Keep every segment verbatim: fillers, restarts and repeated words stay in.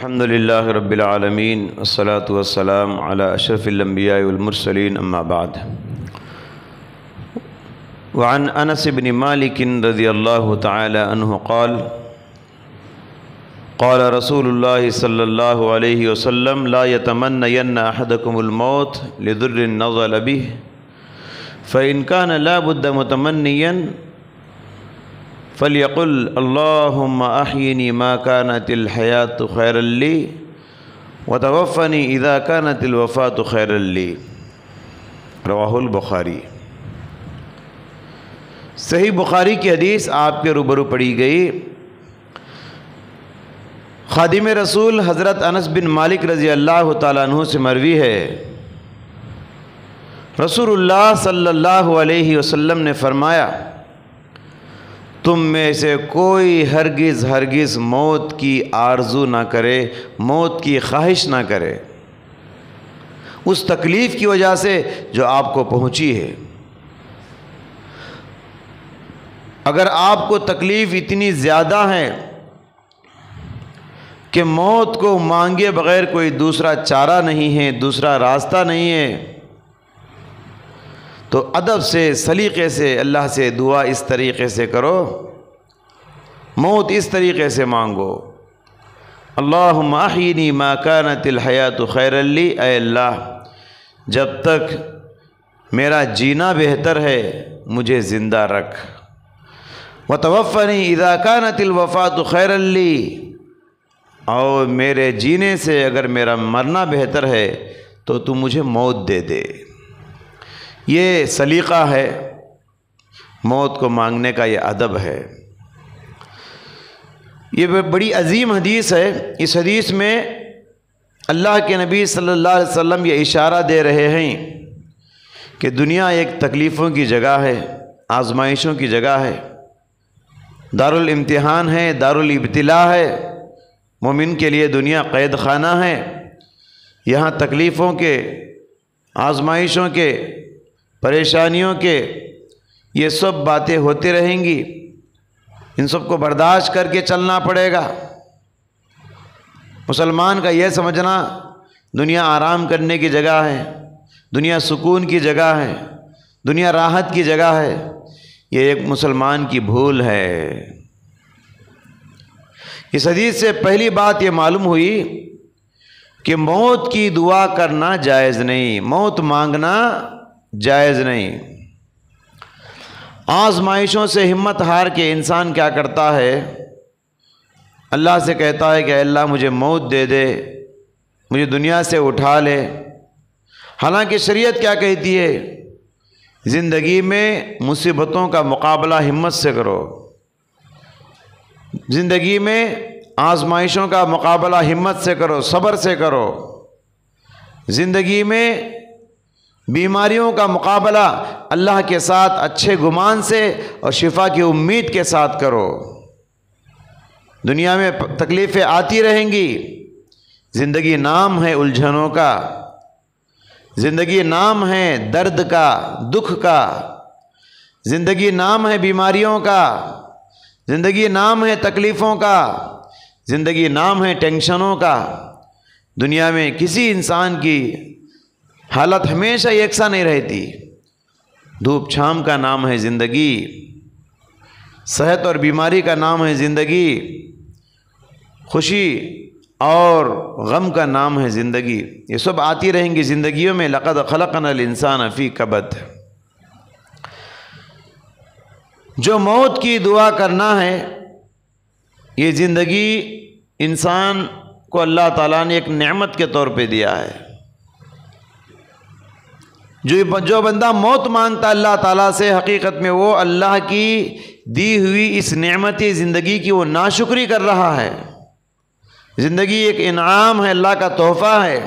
الحمد للہ رب العالمین والصلاة والسلام علی اشرف الانبیاء والمرسلین اما بعد وعن انس بن مالک رضی اللہ تعالی عنہ قال قال رسول اللہ صلی اللہ علیہ وسلم لا يتمنین احدکم الموت لضر نزل به فإن كان لا بد متمنیا فلیقل اللہم احینی ما كانت الحیات خیرا لی وتوفنی اذا كانت الوفاة خیرا لی رواہ البخاری۔ صحیح بخاری کی حدیث آپ کے روبرو پڑھی گئی۔ خادم رسول حضرت انس بن مالک رضی اللہ تعالیٰ عنہ سے مروی ہے، رسول اللہ صلی اللہ علیہ وسلم نے فرمایا، تم میں سے کوئی ہرگز ہرگز موت کی آرزو نہ کرے، موت کی خواہش نہ کرے اس تکلیف کی وجہ سے جو آپ کو پہنچی ہے۔ اگر آپ کو تکلیف اتنی زیادہ ہے کہ موت کو مانگے بغیر کوئی دوسرا چارہ نہیں ہے، دوسرا راستہ نہیں ہے، تو ادب سے سلیقے سے اللہ سے دعا اس طریقے سے کرو، موت اس طریقے سے مانگو، اللہم احینی ما کانت الحیات خیرا لی، اے اللہ جب تک میرا جینا بہتر ہے مجھے زندہ رکھ، وتوفنی اذا کانت الوفاة خیرا لی، اور میرے جینے سے اگر میرا مرنا بہتر ہے تو تو مجھے موت دے دے۔ یہ سلیقہ ہے، موت کو مانگنے کا یہ ادب ہے۔ یہ بڑی عظیم حدیث ہے۔ اس حدیث میں اللہ کے نبی صلی اللہ علیہ وسلم یہ اشارہ دے رہے ہیں کہ دنیا ایک تکلیفوں کی جگہ ہے، آزمائشوں کی جگہ ہے، دارالامتحان ہے، دارالابتلاء ہے۔ مومن کے لیے دنیا قید خانہ ہے، یہاں تکلیفوں کے، آزمائشوں کے، پریشانیوں کے یہ سب باتیں ہوتی رہیں گی، ان سب کو برداشت کر کے چلنا پڑے گا۔ مسلمان کا یہ سمجھنا دنیا آرام کرنے کی جگہ ہے، دنیا سکون کی جگہ ہے، دنیا راحت کی جگہ ہے، یہ ایک مسلمان کی بھول ہے۔ اس حدیث سے پہلی بات یہ معلوم ہوئی کہ موت کی دعا کرنا جائز نہیں، موت مانگنا جائز نہیں۔ آزمائشوں سے ہمت ہار کے انسان کیا کرتا ہے؟ اللہ سے کہتا ہے کہ اے اللہ مجھے موت دے دے، مجھے دنیا سے اٹھا لے۔ حالانکہ شریعت کیا کہتی ہے؟ زندگی میں مصیبتوں کا مقابلہ ہمت سے کرو، زندگی میں آزمائشوں کا مقابلہ ہمت سے کرو، صبر سے کرو، زندگی میں بیماریوں کا مقابلہ اللہ کے ساتھ اچھے گمان سے اور شفا کی امید کے ساتھ کرو۔ دنیا میں تکلیفیں آتی رہیں گی، زندگی نام ہے الجھنوں کا، زندگی نام ہے درد کا، دکھ کا، زندگی نام ہے بیماریوں کا، زندگی نام ہے تکلیفوں کا، زندگی نام ہے ٹینشنوں کا۔ دنیا میں کسی انسان کی حالت ہمیشہ یکساں نہیں رہتی۔ دھوپ چھام کا نام ہے زندگی، صحت اور بیماری کا نام ہے زندگی، خوشی اور غم کا نام ہے زندگی، یہ سب آتی رہیں گی زندگیوں میں۔ لقد خلقنا الانسان فی کبد۔ جو موت کی دعا کرنا ہے، یہ زندگی انسان کو اللہ تعالیٰ نے ایک نعمت کے طور پہ دیا ہے۔ جو جو بندہ موت مانگتا اللہ تعالیٰ سے، حقیقت میں وہ اللہ کی دی ہوئی اس نعمتی زندگی کی وہ ناشکری کر رہا ہے۔ زندگی ایک انعام ہے، اللہ کا تحفہ ہے۔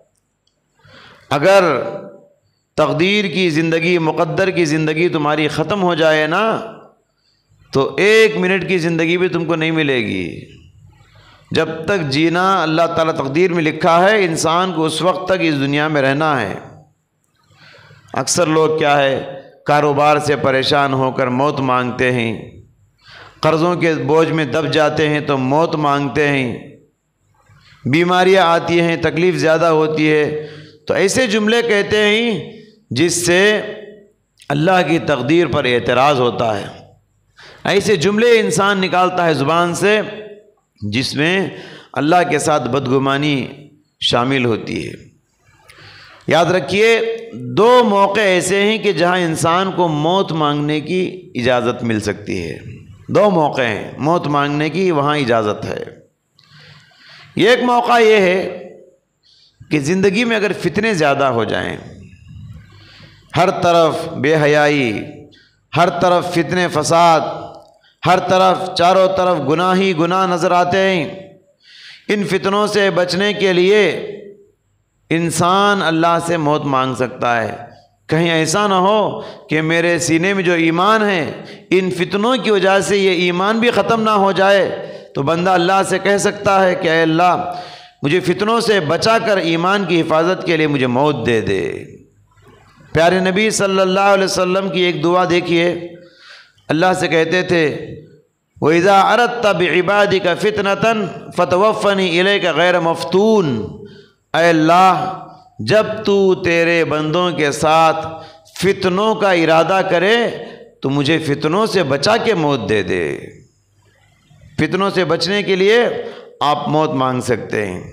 اگر تقدیر کی زندگی، مقدر کی زندگی تمہاری ختم ہو جائے نا، تو ایک منٹ کی زندگی بھی تم کو نہیں ملے گی۔ جب تک جینا اللہ تعالیٰ تقدیر میں لکھا ہے، انسان کو اس وقت تک اس دنیا میں رہنا ہے۔ اکثر لوگ کیا ہے، کاروبار سے پریشان ہو کر موت مانگتے ہیں، قرضوں کے بوجھ میں دب جاتے ہیں تو موت مانگتے ہیں، بیماریاں آتی ہیں، تکلیف زیادہ ہوتی ہے، تو ایسے جملے کہتے ہیں جس سے اللہ کی تقدیر پر اعتراض ہوتا ہے، ایسے جملے انسان نکالتا ہے زبان سے جس میں اللہ کے ساتھ بدگمانی شامل ہوتی ہے۔ یاد رکھیے دو موقع ایسے ہیں کہ جہاں انسان کو موت مانگنے کی اجازت مل سکتی ہے، دو موقع ہیں موت مانگنے کی، وہاں اجازت ہے۔ ایک موقع یہ ہے کہ زندگی میں اگر فتنے زیادہ ہو جائیں، ہر طرف بے حیائی، ہر طرف فتنے فساد، ہر طرف چاروں طرف گناہ ہی گناہ نظر آتے ہیں، ان فتنوں سے بچنے کے لیے انسان اللہ سے موت مانگ سکتا ہے۔ کہیں ایسا نہ ہو کہ میرے سینے میں جو ایمان ہے ان فتنوں کی وجہ سے یہ ایمان بھی ختم نہ ہو جائے، تو بندہ اللہ سے کہہ سکتا ہے کہ اے اللہ مجھے فتنوں سے بچا کر ایمان کی حفاظت کے لیے مجھے موت دے دے۔ پیارے نبی صلی اللہ علیہ وسلم کی ایک دعا دیکھیے، اللہ سے کہتے تھے وَإِذَا أَرَدْتَ بِعِبَادِكَ فِتْنَةً فَتَوَفَّنِي إِلَيْكَ غَيْرَ مَفْتُونٍ۔ اے اللہ جب تو تیرے بندوں کے ساتھ فتنوں کا ارادہ کرے تو مجھے فتنوں سے بچا کے موت دے دے۔ فتنوں سے بچنے کے لیے آپ موت مانگ سکتے ہیں۔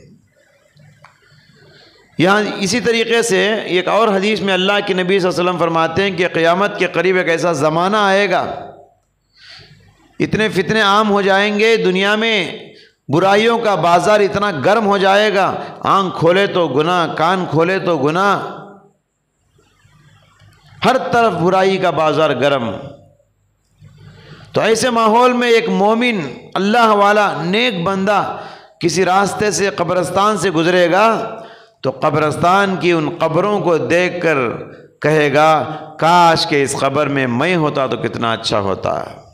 یہاں اسی طریقے سے ایک اور حدیث میں اللہ کے نبی صلی اللہ علیہ وسلم فرماتے ہیں کہ قیامت کے قریب ایک ایسا زمانہ آئے گا، اتنے فتنے عام ہو جائیں گے، دنیا میں برائیوں کا بازار اتنا گرم ہو جائے گا، آنکھ کھولے تو گناہ، کان کھولے تو گناہ، ہر طرف برائی کا بازار گرم۔ تو ایسے ماحول میں ایک مومن اللہ والا نیک بندہ کسی راستے سے قبرستان سے گزرے گا تو قبرستان کی ان قبروں کو دیکھ کر کہے گا کاش کہ اس قبر میں میں ہوتا تو کتنا اچھا ہوتا۔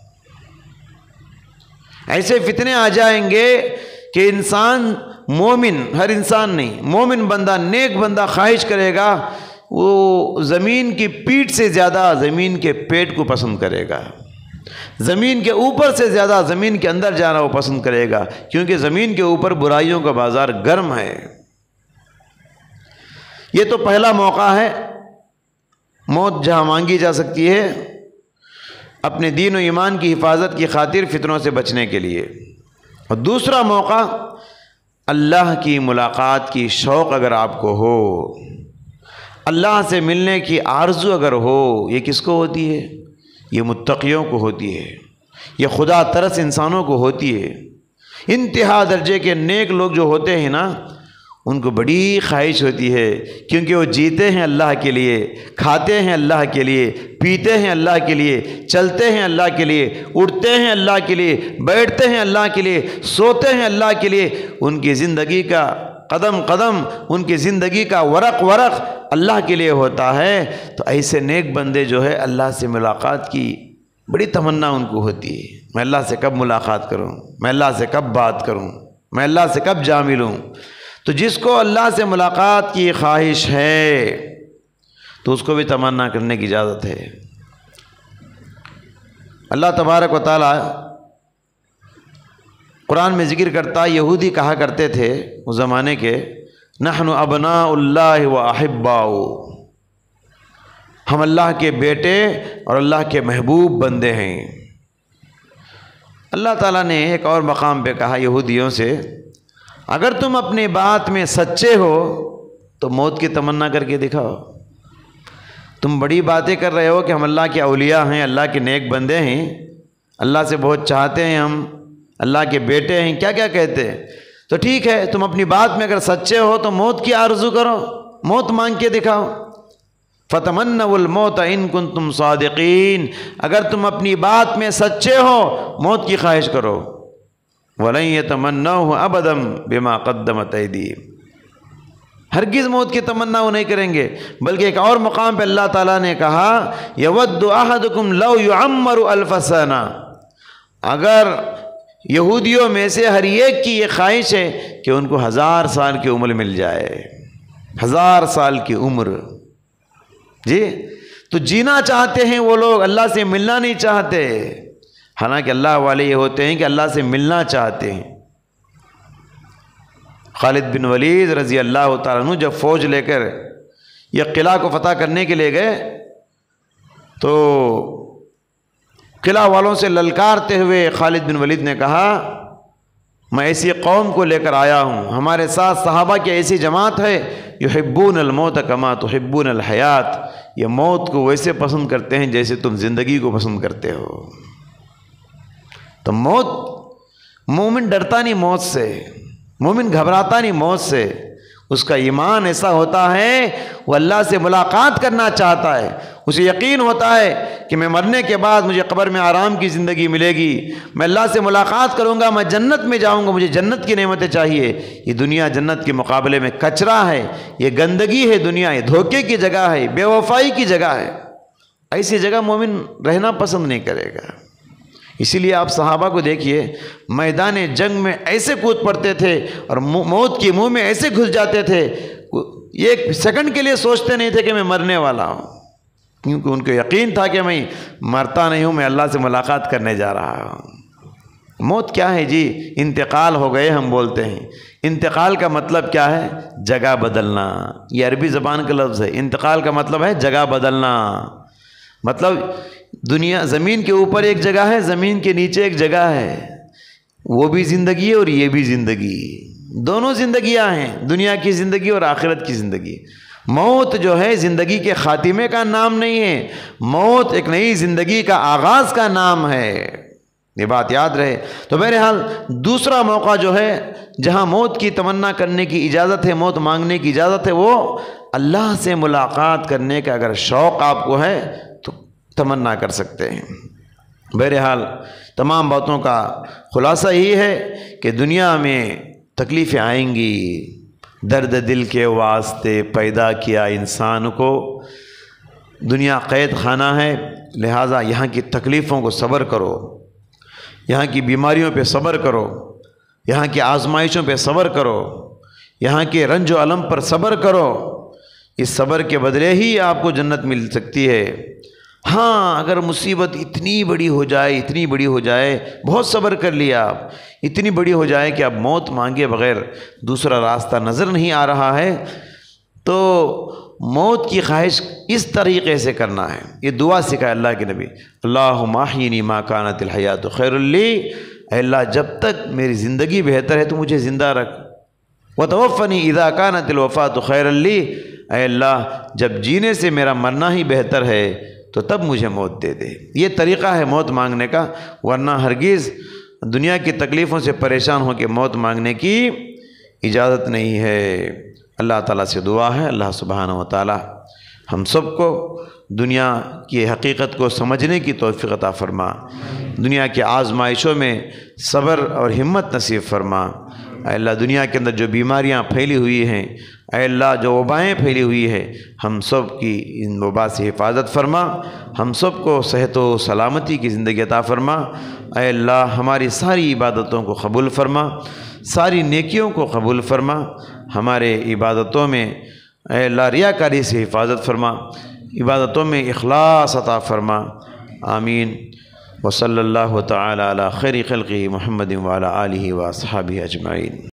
ایسے فتنے آ جائیں گے کہ انسان مومن، ہر انسان نہیں، مومن بندہ نیک بندہ خواہش کرے گا وہ زمین کی پیٹھ سے زیادہ زمین کے پیٹ کو پسند کرے گا، زمین کے اوپر سے زیادہ زمین کے اندر جانا وہ پسند کرے گا، کیونکہ زمین کے اوپر برائیوں کا بازار گرم ہے۔ یہ تو پہلا موقع ہے موت جہاں مانگی جا سکتی ہے اپنے دین و ایمان کی حفاظت کی خاطر فتنوں سے بچنے کے لیے۔ اور دوسرا موقع اللہ کی ملاقات کی شوق اگر آپ کو ہو، اللہ سے ملنے کی آرزو اگر ہو، یہ کس کو ہوتی ہے؟ یہ متقیوں کو ہوتی ہے، یہ خدا ترس انسانوں کو ہوتی ہے۔ انتہا درجے کے نیک لوگ جو ہوتے ہیں نا ان کو بڑی خواہش ہوتی ہے، کیونکہ وہ جیتے ہیں اللہ کے لیے، کھاتے ہیں اللہ کے لیے، پیتے ہیں اللہ کے لیے، چلتے ہیں اللہ کے لیے، اٹھتے ہیں اللہ کے لیے، بیٹھتے ہیں اللہ کے لیے، سوتے ہیں اللہ کے لیے۔ ان کی زندگی کا قدم قدم، ان کی زندگی کا ورق ورق اللہ کے لیے ہوتا ہے۔ تو ایسے نیک بندے جو ہے اللہ سے ملاقات کی بڑی تمنا ان کو ہوتی ہے، میں اللہ سے کب ملاقات کروں، میں اللہ سے کب بات کروں، میں اللہ سے کب جا ملوں۔ تو جس کو اللہ سے ملاقات کی خواہش ہے تو اس کو بھی تمنا کرنے کی اجازت ہے۔ اللہ تبارک و تعالی قرآن میں ذکر کرتا ہے، یہودی کہا کرتے تھے اس زمانے کے، نحن ابناء اللہ و احباؤ، ہم اللہ کے بیٹے اور اللہ کے محبوب بندے ہیں۔ اللہ تعالیٰ نے ایک اور مقام پہ کہا یہودیوں سے، اگر تم اپنی بات میں سچے ہو تو موت کی تمنا کر کے دکھاؤ۔ تم بڑی باتیں کر رہے ہو کہ ہم اللہ کے اولیاء ہیں، اللہ کے نیک بندے ہیں، اللہ سے بہت چاہتے ہیں، ہم اللہ کے بیٹے ہیں، کیا کیا کہتے ہیں؟ تو ٹھیک ہے، تم اپنی بات میں اگر سچے ہو تو موت کی آرزو کرو، موت مانگ کے دکھاؤ۔ فَتَمَنَّوُا الْمَوْتَ إِن كُنتُمْ صَادِقِينَ، اگر تم اپنی بات میں سچے ہو موت کی خواہش کرو۔ وَلَن يَتَمَنَّوْهُ أَبَدًا بِمَا قَدَّمَتْ أَيْدِيهِمْ، ہرگز موت کی تمنا وہ نہیں کریں گے۔ بلکہ ایک اور مقام پہ اللہ تعالیٰ نے کہا يَوَدُّ أَحَدُكُمْ لَوْ يُعَمَّرُ أَلْفَ سَنَةٍ، اگر یہودیوں میں سے ہر ایک کی یہ خواہش ہے کہ ان کو ہزار سال کی عمر مل جائے، ہزار سال کی عمر، جی تو جینا چاہتے ہیں وہ لوگ، اللہ سے ملنا نہیں چاہتے۔ حالانکہ اللہ والے یہ ہوتے ہیں کہ اللہ سے ملنا چاہتے ہیں۔ خالد بن ولید رضی اللہ تعالیٰ عنہ جب فوج لے کر یہ قلعہ کو فتح کرنے کے لیے گئے تو قلعہ والوں سے للکارتے ہوئے خالد بن ولید نے کہا میں ایسی قوم کو لے کر آیا ہوں، ہمارے ساتھ صحابہ کی ایسی جماعت ہے یحبون الموت کما تحبون الحیات، یہ موت کو ویسے پسند کرتے ہیں جیسے تم زندگی کو پسند کرتے ہو۔ تو موت، مومن ڈرتا نہیں موت سے، مومن گھبراتا نہیں موت سے، اس کا ایمان ایسا ہوتا ہے وہ اللہ سے ملاقات کرنا چاہتا ہے، اسے یقین ہوتا ہے کہ میں مرنے کے بعد مجھے قبر میں آرام کی زندگی ملے گی، میں اللہ سے ملاقات کروں گا، میں جنت میں جاؤں گا، مجھے جنت کی نعمتیں چاہیے۔ یہ دنیا جنت کے مقابلے میں کچرا ہے، یہ گندگی ہے، دنیا یہ دھوکے کی جگہ ہے، بے وفائی کی جگہ ہے، ایسی جگہ مومن رہنا پسند نہیں کرے گا۔ اسی لیے آپ صحابہ کو دیکھیے، میدان جنگ میں ایسے کود پڑتے تھے اور موت کے منہ میں ایسے گھس جاتے تھے، ایک سیکنڈ کے لیے سوچتے نہیں تھے کہ میں مرنے والا ہوں، کیونکہ ان کو یقین تھا کہ میں مرتا نہیں ہوں، میں اللہ سے ملاقات کرنے جا رہا ہوں۔ موت کیا ہے جی؟ انتقال ہو گئے ہم بولتے ہیں، انتقال کا مطلب کیا ہے؟ جگہ بدلنا، یہ عربی زبان کا لفظ ہے۔ انتقال کا مطلب ہے جگہ بدلنا، مطلب دنیا زمین کے اوپر ایک جگہ ہے، زمین کے نیچے ایک جگہ ہے، وہ بھی زندگی ہے اور یہ بھی زندگی، دونوں زندگیاں ہیں، دنیا کی زندگی اور آخرت کی زندگی۔ موت جو ہے زندگی کے خاتمے کا نام نہیں ہے، موت ایک نئی زندگی کا آغاز کا نام ہے، یہ بات یاد رہے۔ تو بہرحال دوسرا موقع جو ہے جہاں موت کی تمنا کرنے کی اجازت ہے، موت مانگنے کی اجازت ہے، وہ اللہ سے ملاقات کرنے کا اگر شوق آپ کو ہے تو تمنا کر سکتے ہیں۔ بہرحال تمام باتوں کا خلاصہ یہی ہے کہ دنیا میں تکلیفیں آئیں گی، درد دل کے واسطے پیدا کیا انسان کو، دنیا قید خانہ ہے، لہٰذا یہاں کی تکلیفوں کو صبر کرو، یہاں کی بیماریوں پہ صبر کرو، یہاں کی آزمائشوں پہ صبر کرو، یہاں کے رنج و الم پر صبر کرو، اس صبر کے بدلے ہی آپ کو جنت مل سکتی ہے۔ ہاں اگر مصیبت اتنی بڑی ہو جائے، اتنی بڑی ہو جائے، بہت صبر کر لیا آپ، اتنی بڑی ہو جائے کہ اب موت مانگے بغیر دوسرا راستہ نظر نہیں آ رہا ہے، تو موت کی خواہش اس طریقے سے کرنا ہے۔ یہ دعا سکھائے اللہ کے نبی، اللہم احیینی ما کانت الحیات خیر لی، اے اللہ جب تک میری زندگی بہتر ہے تو مجھے زندہ رکھ، وتوفنی اذا کانت الوفات خیر لی، اے اللہ جب جینے سے میرا مرنا ہی بہتر ہے تو تب مجھے موت دے دے۔ یہ طریقہ ہے موت مانگنے کا، ورنہ ہرگز دنیا کی تکلیفوں سے پریشان ہو کے موت مانگنے کی اجازت نہیں ہے۔ اللہ تعالیٰ سے دعا ہے اللہ سبحانہ و تعالیٰ ہم سب کو دنیا کی حقیقت کو سمجھنے کی توفیق عطا فرما، دنیا کی آزمائشوں میں صبر اور ہمت نصیب فرما۔ اے اللہ دنیا کے اندر جو بیماریاں پھیلی ہوئی ہیں، اے اللہ جو وبائیں پھیلی ہوئی ہیں، ہم سب کی ان وبا سے حفاظت فرما، ہم سب کو صحت و سلامتی کی زندگی عطا فرما۔ اے اللہ ہماری ساری عبادتوں کو قبول فرما، ساری نیکیوں کو قبول فرما، ہمارے عبادتوں میں اے اللہ ریاکاری سے حفاظت فرما، عبادتوں میں اخلاص عطا فرما، آمین۔ وصلی اللہ تعالی علی خیر خلقہ محمد وعلی آلہ واصحابہ اجمعین۔